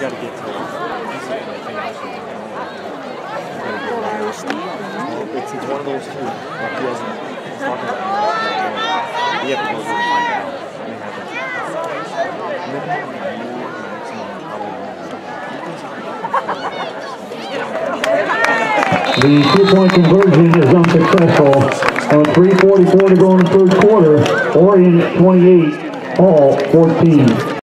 got to get to anything else. It's one of those two. He hasn't talked about it. You have to go through and find out. The two-point conversion is unsuccessful. On 3:44 to go in the third quarter, Orion 28, Hall 14.